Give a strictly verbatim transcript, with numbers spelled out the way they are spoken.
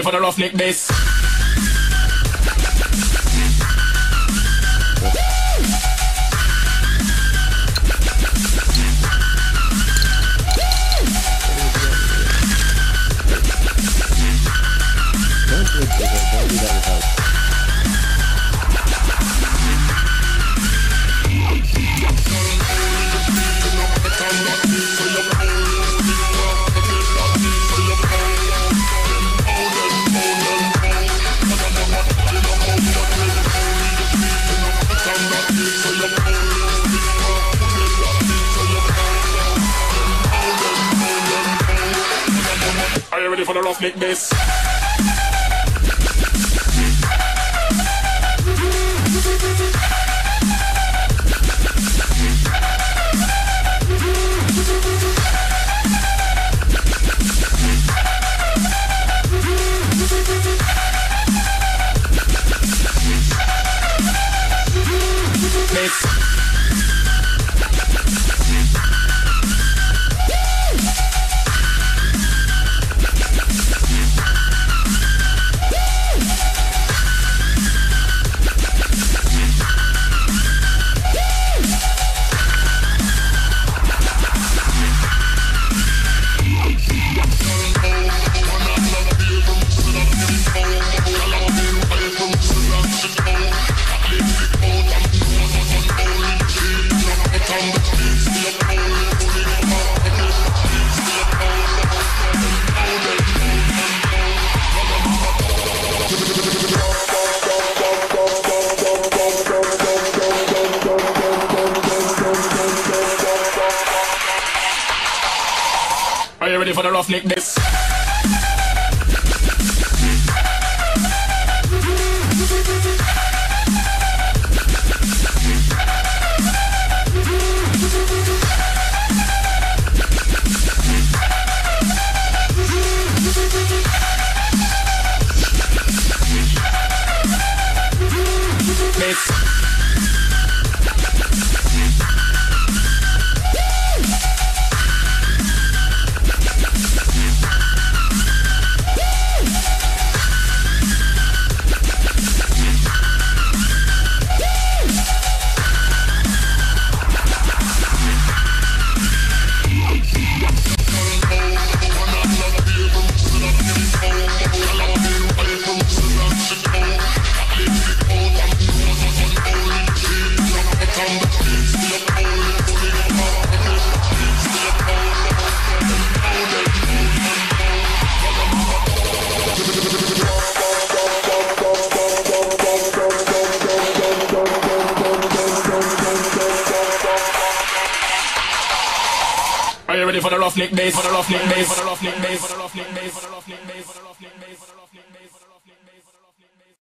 for the roughneck bass? Are you ready for the roughneck bass? Are you ready for the roughneck bass? Are you ready for the roughneck bass? For the roughneck bass? For the roughneck bass? For the roughneck bass? For the roughneck bass? For the roughneck bass?